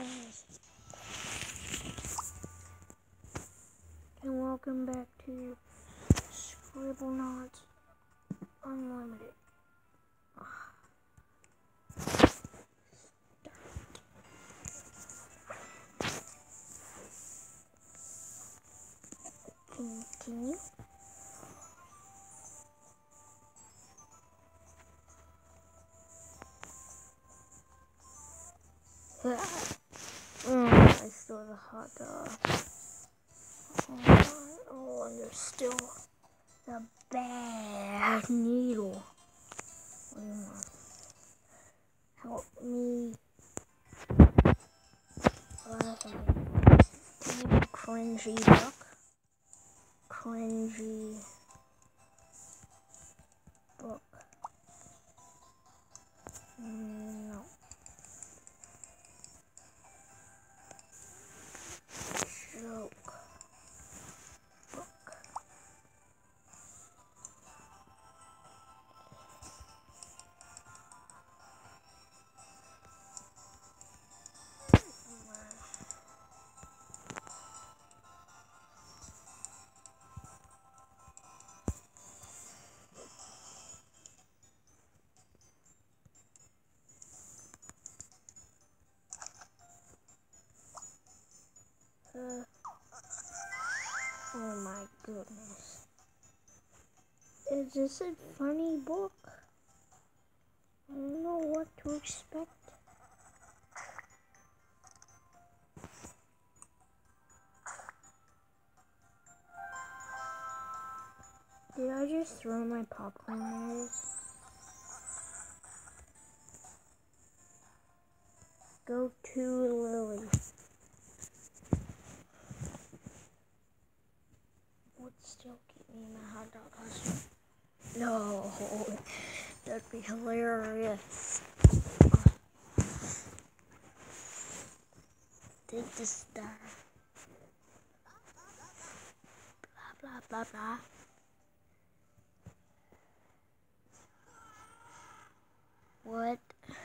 guys, and welcome back to Scribblenauts Unlimited. Continue. I stole the hot dog. Oh, and there's still the bad needle. Help me. Cringy duck. Cringy book. No. Joke. Book. Oh my goodness. Is this a funny book? I don't know what to expect. Did I just throw my popcorn at it? Go to Lily. Would still keep me in my hot dog costume. No, that'd be hilarious. Take the star. Blah, blah, blah, blah. What?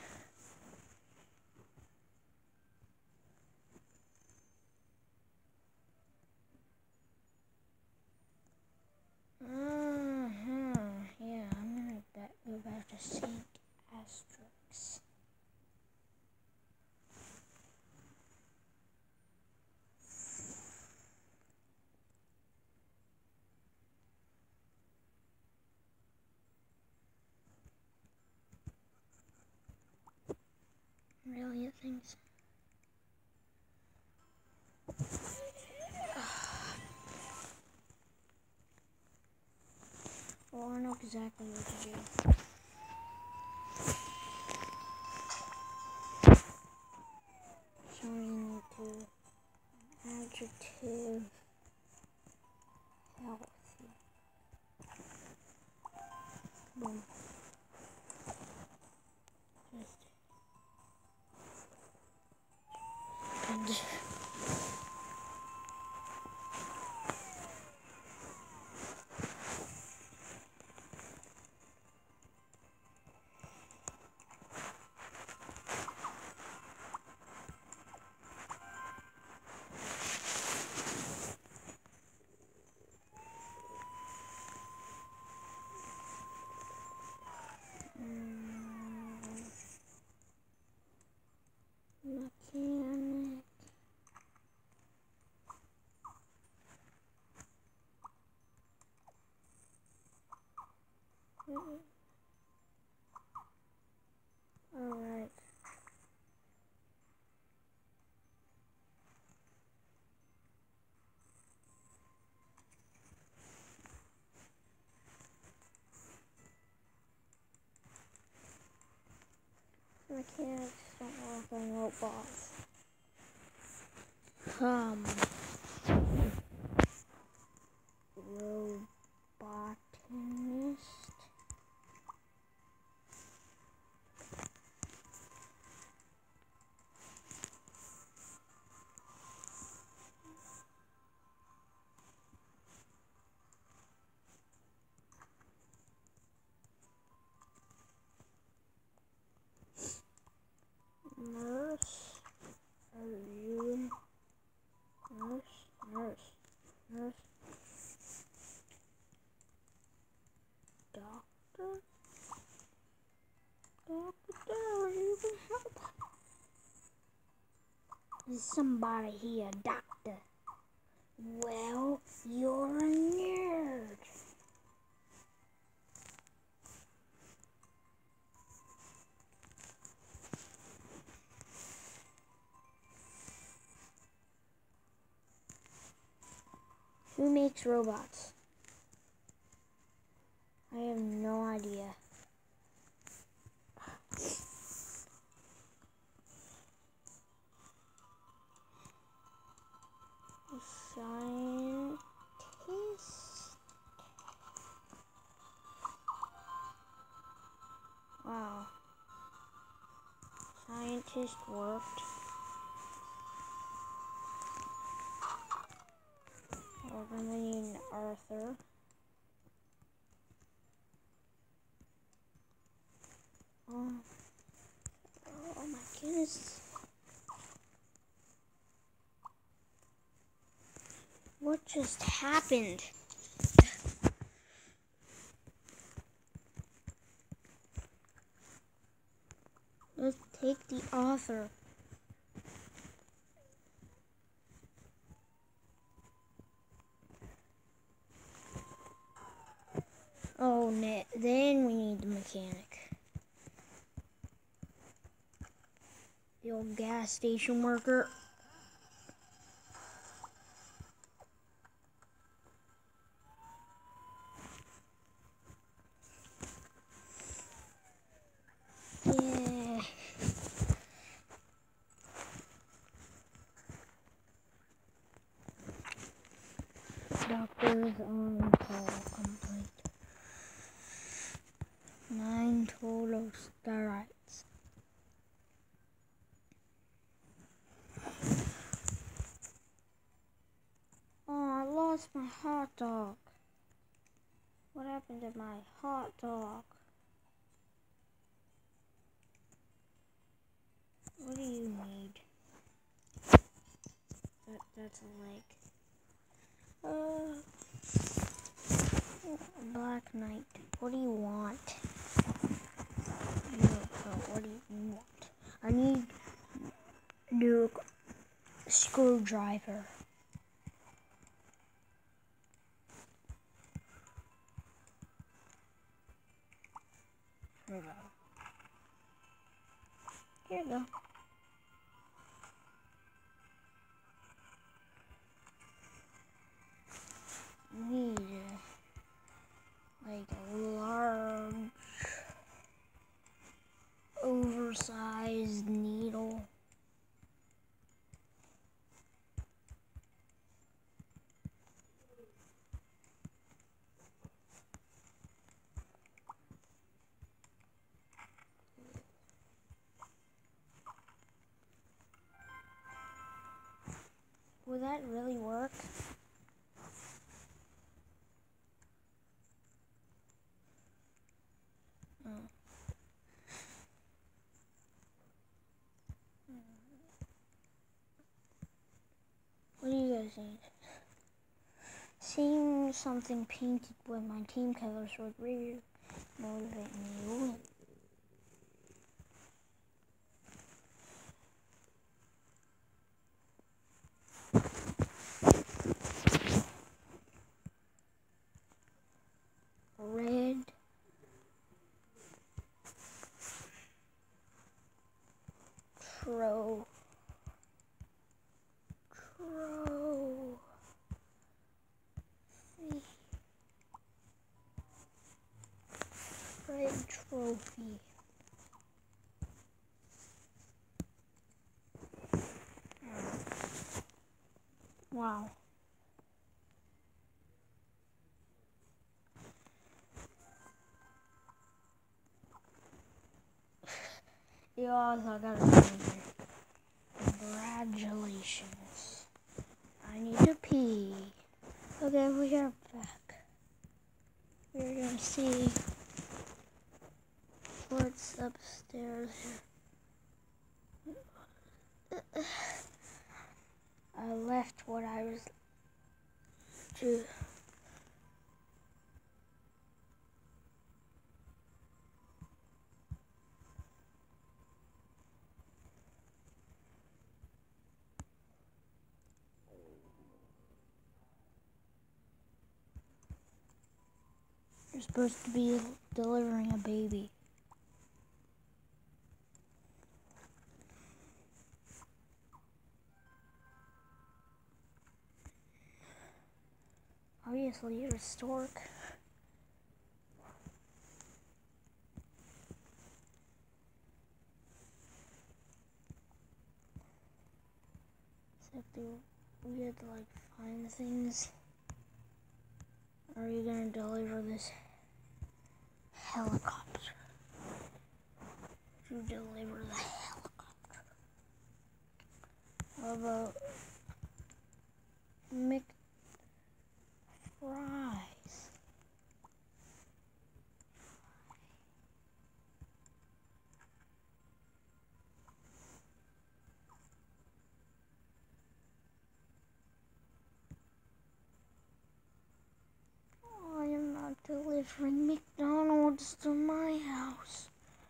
Yeah, I'm gonna go back to St. Asterix. Really, it thinks. Well, I know exactly what to do. So we need to adjective healthy. Boom. Just. Mechanic. Alright. Mechanics don't work on robots. Robotanist. Nurse. Is somebody here a doctor? Well, you're a nerd. Who makes robots? I have no idea. Scientist? Wow. Scientist worked. We're gonna need Arthur. Oh my goodness. What just happened? Let's take the author. Oh, then we need the mechanic. The old gas station worker. Yeah. Doctors on call complete. 9 total steroids. Oh, I lost my hot dog. What happened to my hot dog? What do you need? That's a leg. Black Knight. What do you want? What do you want? I need new screwdriver. Here you go. Here you go. Need like a large, oversized needle. Will that really work? What do you guys need? Seeing something painted with my team colors would really motivate me to win. Red. Trophy. Red trophy. Wow. You also got a finger. Congratulations. I need to pee. Okay, we are back. We're gonna see what's upstairs here. I left what I was to. You're supposed to be delivering a baby. Obviously, you're a stork. Except we had to like find things. Are you gonna deliver this helicopter? You deliver the helicopter. How about McFries? I am not delivering McDonald's to my house.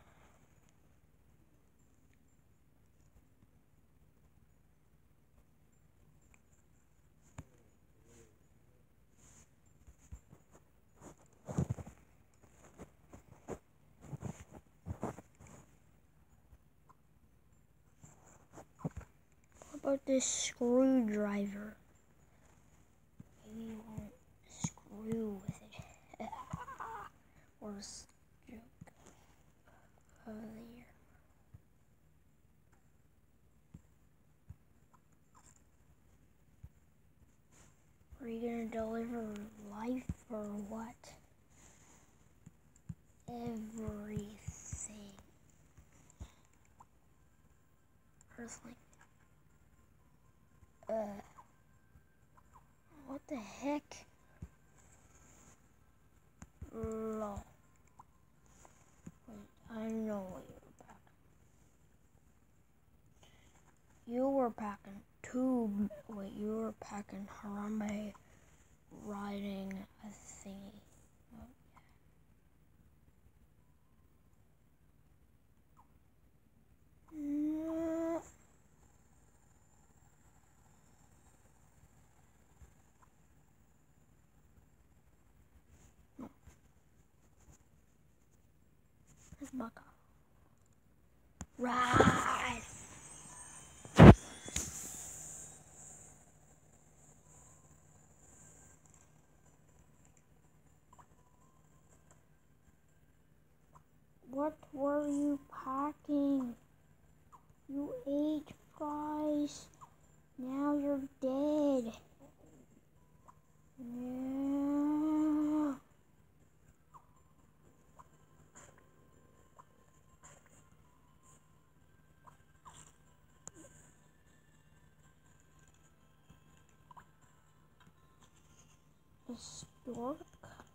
What about this screwdriver? Maybe you won't screw with it. Worst joke of the year. Are you gonna deliver life or what? Everything. Earthling. What the heck? Lol. Wait, I know what you were packing. You were packing two. Wait, you were packing Harambe riding a thingy. Oh, yeah. No. It's Baka. Rise! What were you packing? You ate fries. Now you're dead. Yeah. A stork?